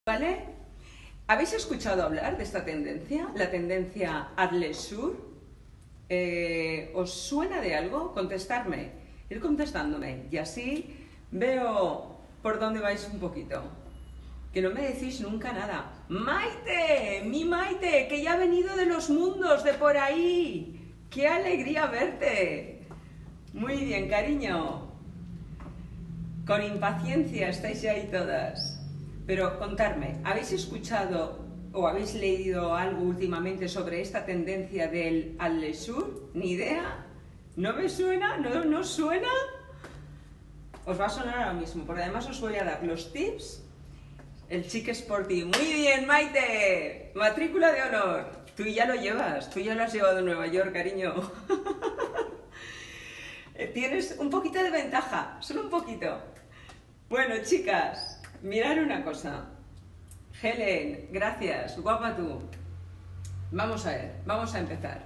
¿Vale? ¿Habéis escuchado hablar de esta tendencia? La tendencia Athleisure. ¿Os suena de algo? Contestarme, ir contestándome y así veo por dónde vais un poquito. Que no me decís nunca nada. ¡Maite! ¡Mi Maite! ¡Que ya ha venido de los mundos, de por ahí! ¡Qué alegría verte! Muy bien, cariño. Con impaciencia estáis ya ahí todas. Pero contarme, ¿habéis escuchado o habéis leído algo últimamente sobre esta tendencia del Athleisure? ¿Ni idea? ¿No me suena? ¿No os suena? Os va a sonar ahora mismo, porque además os voy a dar los tips. El chic sporty. Muy bien, Maite. Matrícula de honor. Tú ya lo llevas, tú ya lo has llevado a Nueva York, cariño. Tienes un poquito de ventaja, solo un poquito. Bueno, chicas, mirad una cosa. Helen, gracias, guapa tú. Vamos a ver, vamos a empezar.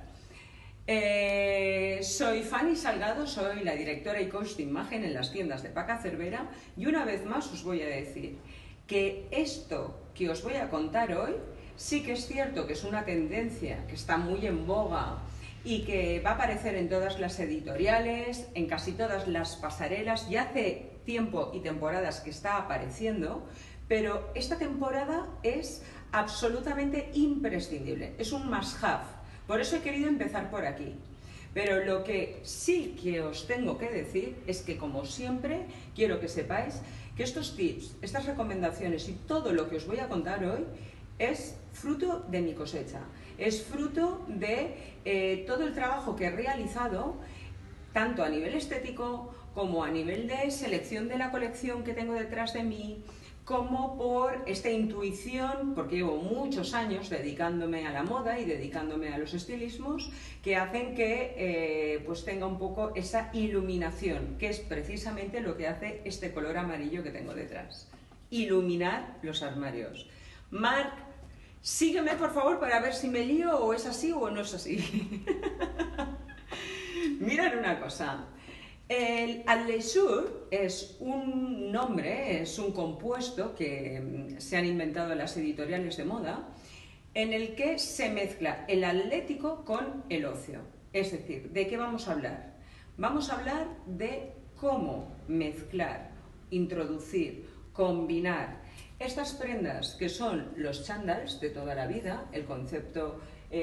Soy Fanny Salgado, soy la directora y coach de imagen en las tiendas de Paca Cervera y una vez más os voy a decir que esto que os voy a contar hoy sí que es cierto que es una tendencia que está muy en boga y que va a aparecer en todas las editoriales, en casi todas las pasarelas, y hace tiempo y temporadas que está apareciendo, pero esta temporada es absolutamente imprescindible, es un must-have, por eso he querido empezar por aquí. Pero lo que sí que os tengo que decir es que, como siempre, quiero que sepáis que estos tips, estas recomendaciones y todo lo que os voy a contar hoy es fruto de mi cosecha, es fruto de todo el trabajo que he realizado, tanto a nivel estético como a nivel de selección de la colección que tengo detrás de mí, como por esta intuición, porque llevo muchos años dedicándome a la moda y dedicándome a los estilismos, que hacen que pues tenga un poco esa iluminación, que es precisamente lo que hace este color amarillo que tengo detrás. Iluminar los armarios. Marc, sígueme por favor para ver si me lío o es así o no es así. Mirad una cosa. El Athleisure es un nombre, es un compuesto que se han inventado las editoriales de moda, en el que se mezcla el atlético con el ocio. Es decir, ¿de qué vamos a hablar? Vamos a hablar de cómo mezclar, introducir, combinar estas prendas que son los chándals de toda la vida, el concepto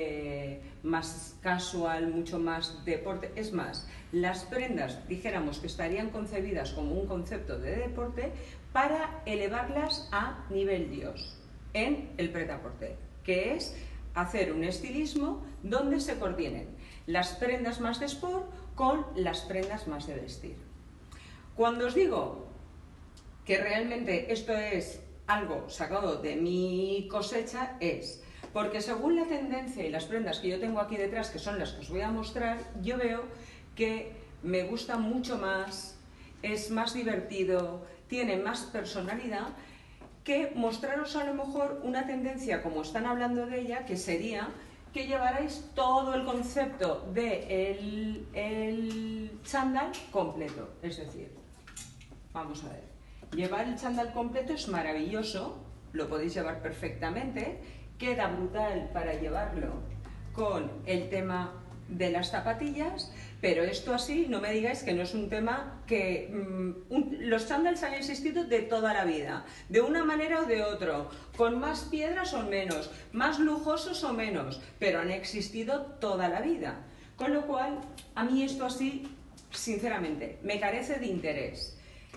más casual, mucho más deporte. Es más, las prendas, dijéramos que estarían concebidas como un concepto de deporte para elevarlas a nivel Dios en el prêt-à-porter, que es hacer un estilismo donde se coordinen las prendas más de sport con las prendas más de vestir. Cuando os digo que realmente esto es algo sacado de mi cosecha, es porque según la tendencia y las prendas que yo tengo aquí detrás, que son las que os voy a mostrar, yo veo que me gusta mucho más, es más divertido, tiene más personalidad, que mostraros a lo mejor una tendencia como están hablando de ella, que sería que llevarais todo el concepto del chándal completo. Es decir, vamos a ver, llevar el chándal completo es maravilloso, lo podéis llevar perfectamente, queda brutal para llevarlo con el tema de las zapatillas, pero esto así, no me digáis que no es un tema que... los chándals han existido de toda la vida, de una manera o de otra, con más piedras o menos, más lujosos o menos, pero han existido toda la vida. Con lo cual, a mí esto así, sinceramente, me carece de interés.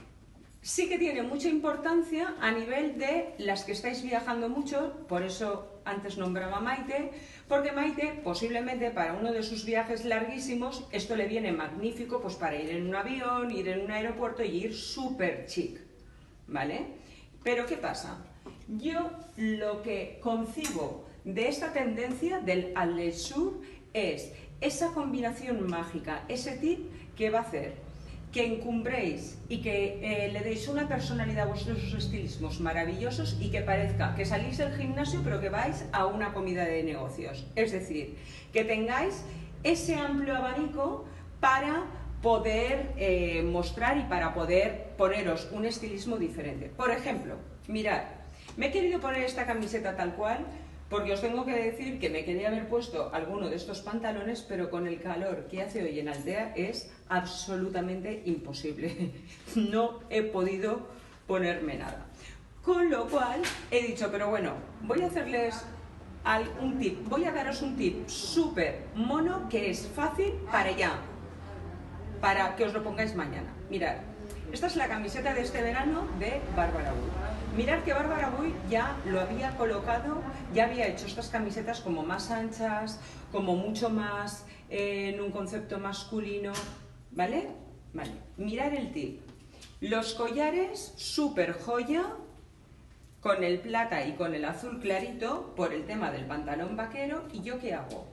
Sí que tiene mucha importancia a nivel de las que estáis viajando mucho, por eso antes nombraba a Maite, porque Maite posiblemente para uno de sus viajes larguísimos esto le viene magnífico pues para ir en un avión, ir en un aeropuerto y ir súper chic, ¿vale? Pero ¿qué pasa? Yo lo que concibo de esta tendencia del Athleisure es esa combinación mágica, ese tip que va a hacer que encumbréis y que le deis una personalidad a vuestros estilismos maravillosos y que parezca que salís del gimnasio pero que vais a una comida de negocios. Es decir, que tengáis ese amplio abanico para poder mostrar y para poder poneros un estilismo diferente. Por ejemplo, mirad, Me he querido poner esta camiseta tal cual porque os tengo que decir que me quería haber puesto alguno de estos pantalones, pero con el calor que hace hoy en Altea es absolutamente imposible. No he podido ponerme nada. Con lo cual he dicho, pero bueno, voy a hacerles un tip, voy a daros un tip súper mono que es fácil para ya, para que os lo pongáis mañana. Mirad, esta es la camiseta de este verano de Bárbara Buy. Mirad que Bárbara Buy ya lo había colocado, ya había hecho estas camisetas como más anchas, como mucho más en un concepto masculino, ¿vale? Vale, mirad el tip. Los collares súper joya, con el plata y con el azul clarito, por el tema del pantalón vaquero. ¿Y yo qué hago?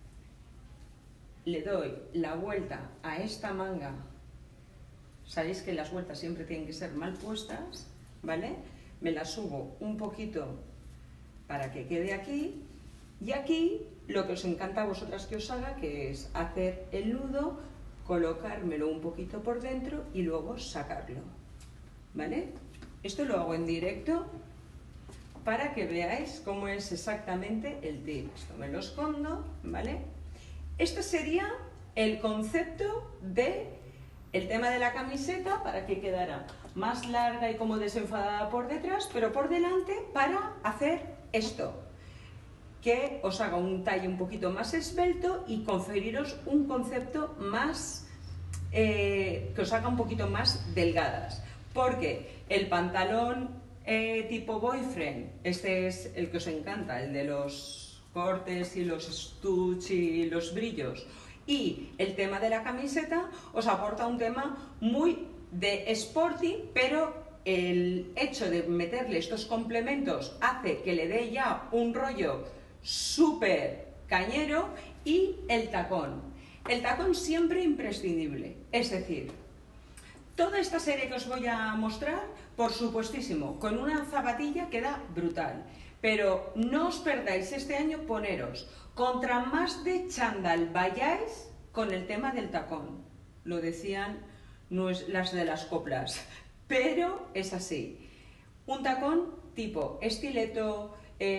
Le doy la vuelta a esta manga. Sabéis que las vueltas siempre tienen que ser mal puestas, ¿vale? Me la subo un poquito para que quede aquí. Y aquí lo que os encanta a vosotras que os haga, que es hacer el nudo, colocármelo un poquito por dentro y luego sacarlo, ¿vale? Esto lo hago en directo para que veáis cómo es exactamente el tip. Esto me lo escondo, ¿vale? Este sería el concepto de el tema de la camiseta, para que quedara más larga y como desenfadada por detrás, pero por delante para hacer esto, que os haga un talle un poquito más esbelto y conferiros un concepto más, que os haga un poquito más delgadas, porque el pantalón tipo boyfriend, este es el que os encanta, el de los cortes y los studs y los brillos, y el tema de la camiseta os aporta un tema muy de sporty, pero el hecho de meterle estos complementos hace que le dé ya un rollo súper cañero. Y el tacón siempre imprescindible, es decir, toda esta serie que os voy a mostrar, por supuestísimo, con una zapatilla queda brutal, pero no os perdáis este año poneros, contra más de chándal vayáis, con el tema del tacón. Lo decían las de las coplas, pero es así. Un tacón tipo estileto,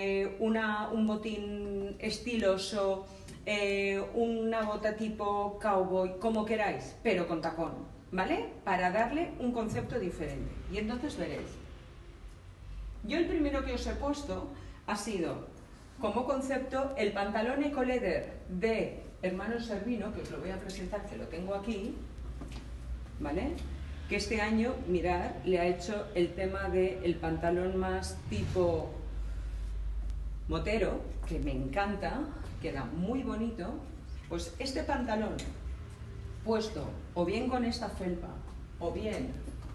un botín estiloso, una bota tipo cowboy, como queráis, pero con tacón, ¿vale? Para darle un concepto diferente. Y entonces veréis. Yo el primero que os he puesto ha sido, como concepto, el pantalón Eco Leather de Hermanos Servino, que os lo voy a presentar, que lo tengo aquí, ¿vale? Que este año, mirad, le ha hecho el tema del pantalón más tipo motero, que me encanta, queda muy bonito. Pues este pantalón puesto o bien con esta felpa o bien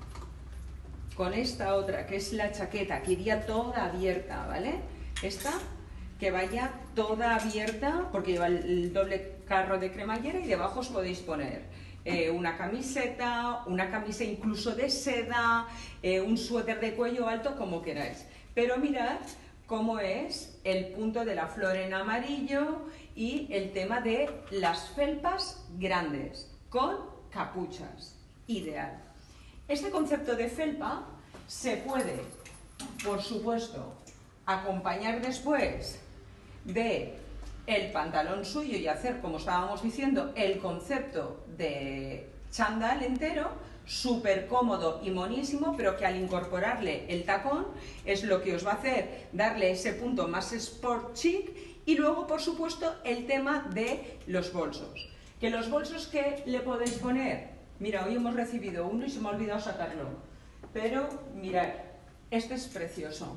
con esta otra, que es la chaqueta, que iría toda abierta, ¿vale? Esta, que vaya toda abierta, porque lleva el doble carro de cremallera, y debajo os podéis poner una camiseta, una camisa incluso de seda, un suéter de cuello alto, como queráis. Pero mirad cómo es el punto de la flor en amarillo y el tema de las felpas grandes, con capuchas. Ideal. Este concepto de felpa se puede, por supuesto, acompañar después de el pantalón suyo y hacer, como estábamos diciendo, el concepto de chándal entero, súper cómodo y monísimo, pero que al incorporarle el tacón es lo que os va a hacer darle ese punto más sport chic. Y luego, por supuesto, el tema de los bolsos. Que los bolsos que le podéis poner, mira, hoy hemos recibido uno y se me ha olvidado sacarlo, pero mirad, este es precioso.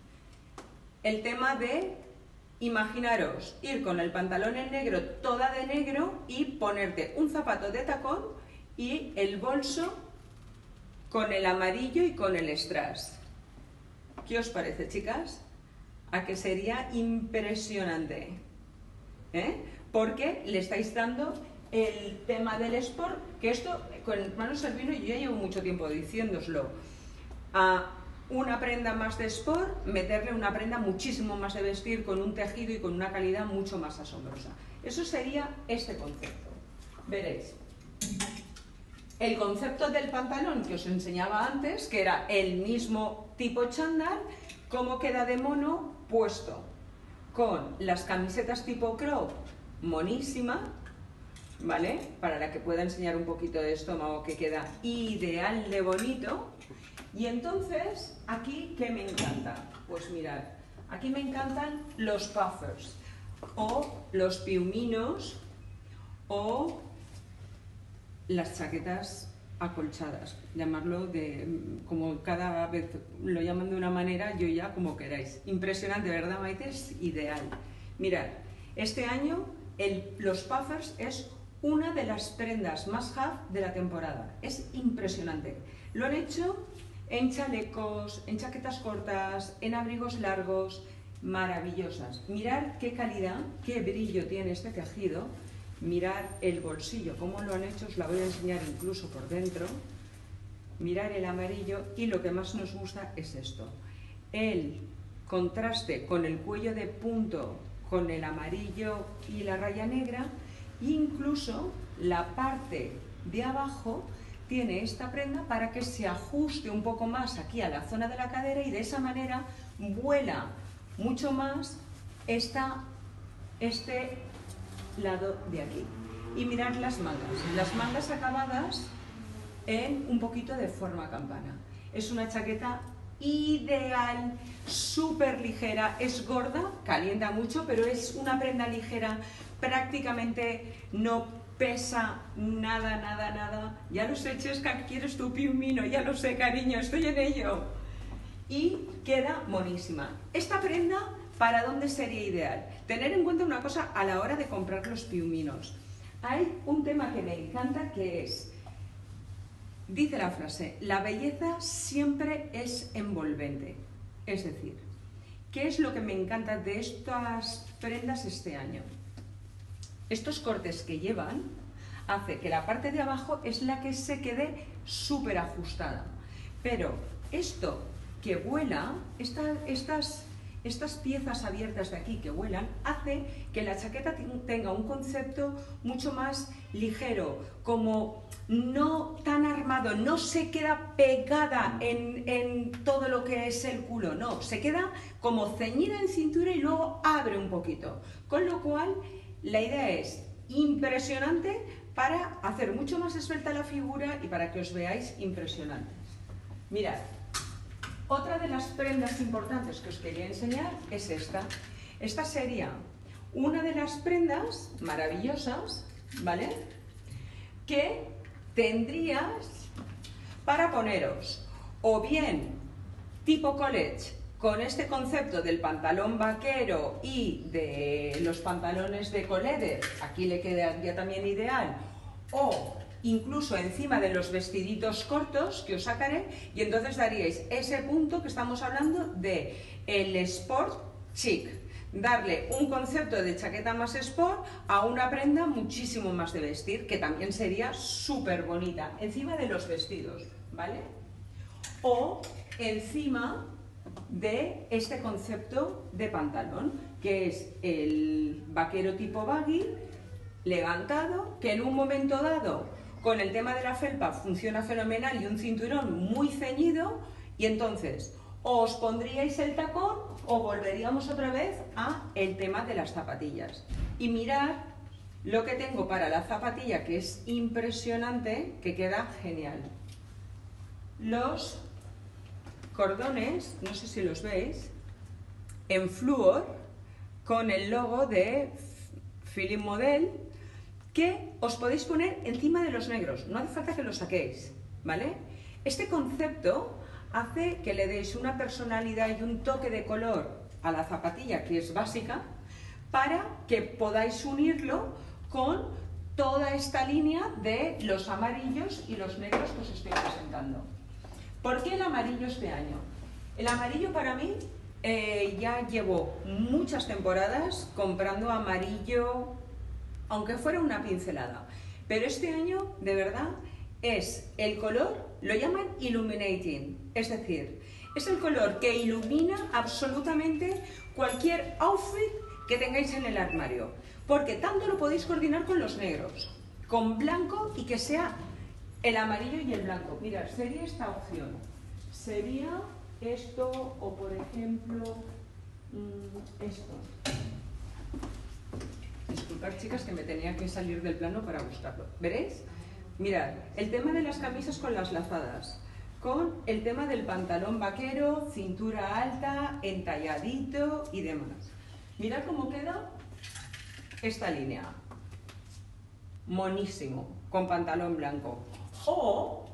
El tema de, imaginaros, ir con el pantalón en negro, toda de negro, y ponerte un zapato de tacón y el bolso con el amarillo y con el strass. ¿Qué os parece, chicas? ¿A que sería impresionante? Porque le estáis dando el tema del sport, que esto con Hermanos Servino yo ya llevo mucho tiempo diciéndoslo. A una prenda más de sport, meterle una prenda muchísimo más de vestir, con un tejido y con una calidad mucho más asombrosa. Eso sería este concepto. Veréis. El concepto del pantalón que os enseñaba antes, que era el mismo tipo chándal, ¿Cómo queda de mono puesto? Con las camisetas tipo crop, monísima, ¿vale? Para la que pueda enseñar un poquito de estómago, que queda ideal de bonito. Y entonces, aquí, ¿qué me encanta? Pues mirad, aquí me encantan los puffers, o los piuminos, o las chaquetas acolchadas, llamarlo como cada vez lo llaman de una manera, yo ya como queráis. Impresionante, ¿verdad, Maite? Es ideal. Mirad, este año los puffers es una de las prendas más hot de la temporada. Es impresionante. Lo han hecho en chalecos, en chaquetas cortas, en abrigos largos, maravillosas. Mirad qué calidad, qué brillo tiene este tejido. Mirad el bolsillo, cómo lo han hecho, os la voy a enseñar incluso por dentro. Mirad el amarillo y lo que más nos gusta es esto. El contraste con el cuello de punto, con el amarillo y la raya negra, e incluso la parte de abajo tiene esta prenda para que se ajuste un poco más aquí a la zona de la cadera y de esa manera vuela mucho más este lado de aquí. Y mirad las mangas acabadas en un poquito de forma campana. Es una chaqueta ideal, súper ligera, es gorda, calienta mucho, pero es una prenda ligera, prácticamente no pesa nada, nada, nada. Ya lo sé, Chesca, quieres tu piumino, ya lo sé, cariño, estoy en ello. Y queda monísima. Esta prenda, ¿para dónde sería ideal? Tener en cuenta una cosa a la hora de comprar los piuminos. Hay un tema que me encanta que es, dice la frase, la belleza siempre es envolvente. Es decir, ¿qué es lo que me encanta de estas prendas este año? Estos cortes que llevan hace que la parte de abajo es la que se quede súper ajustada. Pero esto que vuela, estas piezas abiertas de aquí que vuelan, hace que la chaqueta tenga un concepto mucho más ligero, como no tan armado, no se queda pegada en todo lo que es el culo, no, se queda como ceñida en cintura y luego abre un poquito. Con lo cual, la idea es impresionante para hacer mucho más esbelta la figura y para que os veáis impresionantes. Mirad. Otra de las prendas importantes que os quería enseñar es esta. Esta sería una de las prendas maravillosas, ¿vale? Que tendrías para poneros o bien tipo college con este concepto del pantalón vaquero y de los pantalones de coleder, aquí le quedaría también ideal, o incluso encima de los vestiditos cortos que os sacaré, y entonces daríais ese punto que estamos hablando de el sport chic, darle un concepto de chaqueta más sport a una prenda muchísimo más de vestir, que también sería súper bonita, encima de los vestidos, ¿vale? O encima de este concepto de pantalón, que es el vaquero tipo baggy, levantado, que en un momento dado con el tema de la felpa funciona fenomenal y un cinturón muy ceñido, y entonces o os pondríais el tacón o volveríamos otra vez a el tema de las zapatillas. Y mirad lo que tengo para la zapatilla, que es impresionante, que queda genial. Los cordones, no sé si los veis, en flúor, con el logo de Philip Model, que os podéis poner encima de los negros, no hace falta que los saquéis, ¿vale? Este concepto hace que le deis una personalidad y un toque de color a la zapatilla, que es básica, para que podáis unirlo con toda esta línea de los amarillos y los negros que os estoy presentando. ¿Por qué el amarillo este año? El amarillo para mí, ya llevo muchas temporadas comprando amarillo, aunque fuera una pincelada, pero este año de verdad es el color, lo llaman illuminating, es decir, es el color que ilumina absolutamente cualquier outfit que tengáis en el armario, porque tanto lo podéis coordinar con los negros, con blanco, y que sea el amarillo y el blanco. Mirad, sería esta opción, sería esto o por ejemplo esto. Disculpad, chicas, que me tenía que salir del plano para buscarlo. ¿Veréis? Mirad, el tema de las camisas con las lazadas, con el tema del pantalón vaquero, cintura alta, entalladito y demás. Mirad cómo queda esta línea. Monísimo, con pantalón blanco. O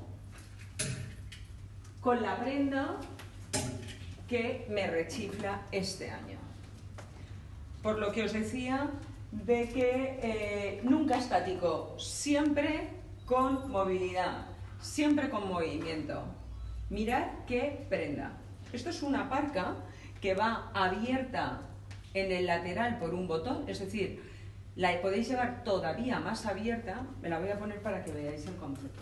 con la prenda que me rechifla este año. Por lo que os decía de que nunca estático, siempre con movilidad, siempre con movimiento. Mirad qué prenda. Esto es una parca que va abierta en el lateral por un botón, es decir, la podéis llevar todavía más abierta. Me la voy a poner para que veáis el concepto.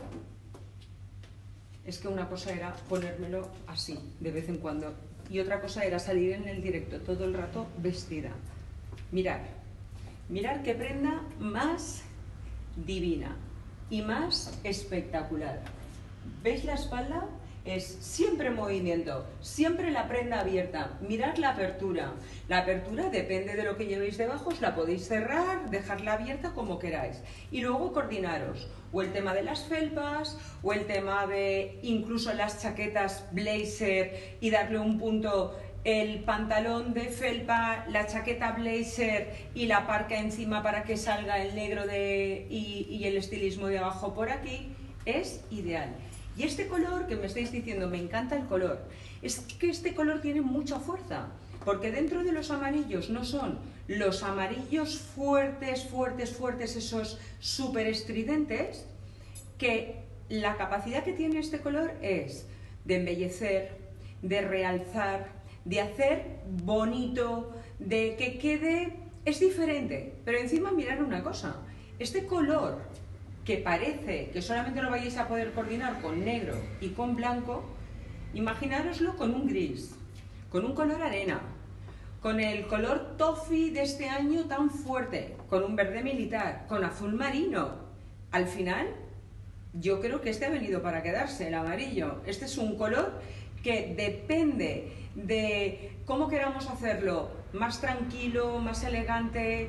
Es que una cosa era ponérmelo así, de vez en cuando, y otra cosa era salir en el directo todo el rato vestida. Mirad, mirad qué prenda más divina y más espectacular. ¿Veis la espalda? Es siempre movimiento, siempre la prenda abierta. Mirad la apertura. La apertura depende de lo que llevéis debajo, os la podéis cerrar, dejarla abierta como queráis. Y luego coordinaros. O el tema de las felpas, o el tema de incluso las chaquetas blazer y darle un punto, el pantalón de felpa, la chaqueta blazer y la parca encima para que salga el negro y el estilismo de abajo por aquí. Es ideal. Y este color que me estáis diciendo, me encanta el color, es que este color tiene mucha fuerza, porque dentro de los amarillos no son los amarillos fuertes, fuertes, fuertes, esos súper estridentes, que la capacidad que tiene este color es de embellecer, de realzar, de hacer bonito, de que quede, es diferente. Pero encima mirad una cosa, este color que parece que solamente lo vayáis a poder coordinar con negro y con blanco, imaginároslo con un gris, con un color arena, con el color toffee de este año tan fuerte, con un verde militar, con azul marino. Al final, yo creo que este ha venido para quedarse, el amarillo. Este es un color que depende de cómo queramos hacerlo, más tranquilo, más elegante,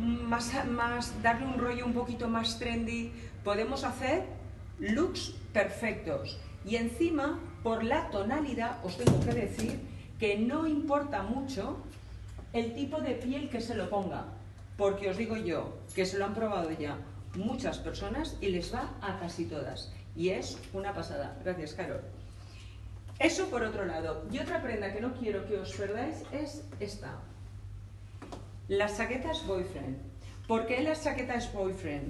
darle un rollo un poquito más trendy. Podemos hacer looks perfectos. Y encima, por la tonalidad, os tengo que decir que no importa mucho el tipo de piel que se lo ponga, porque os digo yo que se lo han probado ya muchas personas y les va a casi todas. Y es una pasada. Gracias, Carol. Eso por otro lado. Y otra prenda que no quiero que os perdáis es esta. Las chaquetas boyfriend. ¿Por qué las chaquetas boyfriend?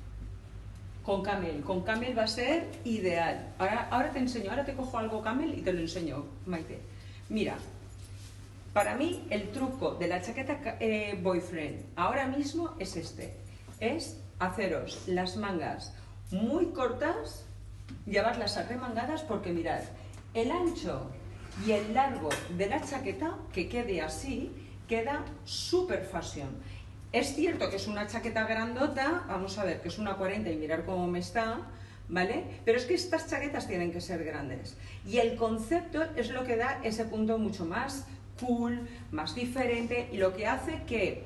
Con camel. Con camel va a ser ideal. Ahora te enseño, ahora te cojo algo camel y te lo enseño, Maite. Mira, para mí el truco de la chaqueta boyfriend ahora mismo es este. Es haceros las mangas muy cortas, llevarlas arremangadas, porque mirad, el ancho y el largo de la chaqueta, que quede así, queda súper fashion. Es cierto que es una chaqueta grandota, vamos a ver, que es una 40 y mirar cómo me está, ¿vale? Pero es que estas chaquetas tienen que ser grandes. Y el concepto es lo que da ese punto mucho más cool, más diferente, y lo que hace que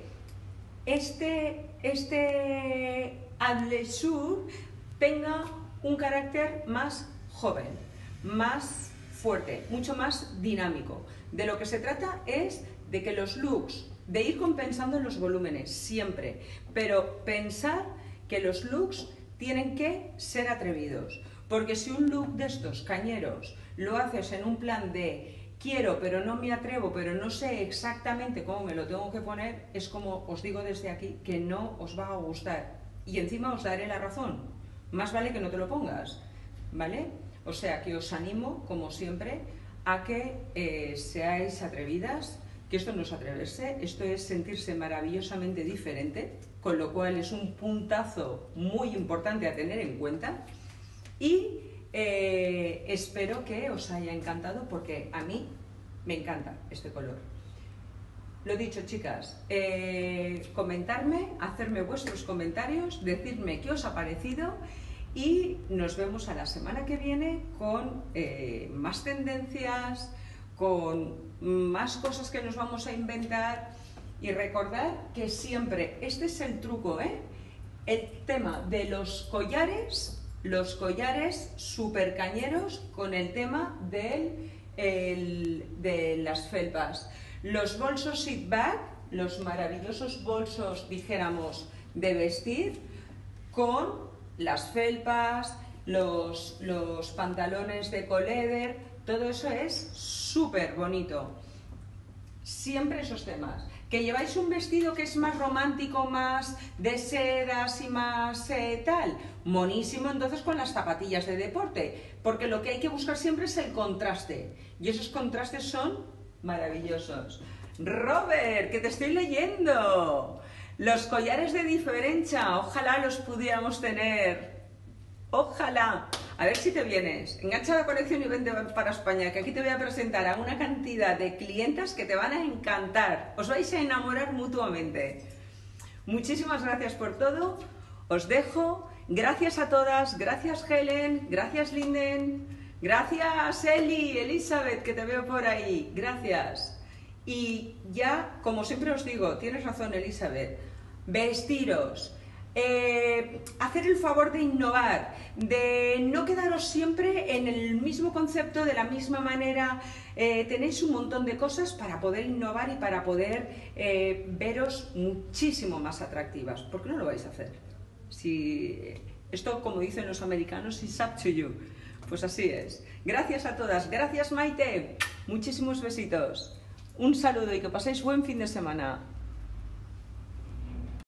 este athleisure tenga un carácter más joven, más fuerte, mucho más dinámico. De lo que se trata es de que los looks, de ir compensando los volúmenes siempre, pero pensar que los looks tienen que ser atrevidos, porque si un look de estos cañeros lo haces en un plan de quiero pero no me atrevo, pero no sé exactamente cómo me lo tengo que poner, es como os digo desde aquí que no os va a gustar, y encima os daré la razón, más vale que no te lo pongas, ¿vale? O sea que os animo, como siempre, a que seáis atrevidas, que esto no es atreverse, esto es sentirse maravillosamente diferente, con lo cual es un puntazo muy importante a tener en cuenta, y espero que os haya encantado, porque a mí me encanta este color. Lo dicho, chicas, comentarme, hacerme vuestros comentarios, decirme qué os ha parecido, y nos vemos a la semana que viene con más tendencias, con más cosas que nos vamos a inventar. Y recordad que siempre, este es el truco, el tema de los collares super cañeros con el tema de las felpas. Los bolsos sit bag, los maravillosos bolsos, dijéramos, de vestir, con las felpas, los pantalones de coleder, todo eso es súper bonito. Siempre esos temas. Que lleváis un vestido que es más romántico, más de sedas y más tal, monísimo entonces con las zapatillas de deporte, porque lo que hay que buscar siempre es el contraste, y esos contrastes son maravillosos. Robert, que te estoy leyendo. Los collares de diferencia, ojalá los pudiéramos tener. Ojalá. A ver si te vienes. Engancha la colección y vente para España, que aquí te voy a presentar a una cantidad de clientas que te van a encantar. Os vais a enamorar mutuamente. Muchísimas gracias por todo. Os dejo. Gracias a todas. Gracias Helen. Gracias Linden. Gracias Eli, Elizabeth, que te veo por ahí. Gracias. Y ya, como siempre os digo, tienes razón Elizabeth, vestiros. Hacer el favor de innovar, de no quedaros siempre en el mismo concepto, de la misma manera. Tenéis un montón de cosas para poder innovar y para poder veros muchísimo más atractivas. ¿Por qué no lo vais a hacer? Si esto, como dicen los americanos, is up to you. Pues así es. Gracias a todas. Gracias Maite. Muchísimos besitos. Un saludo y que paséis buen fin de semana.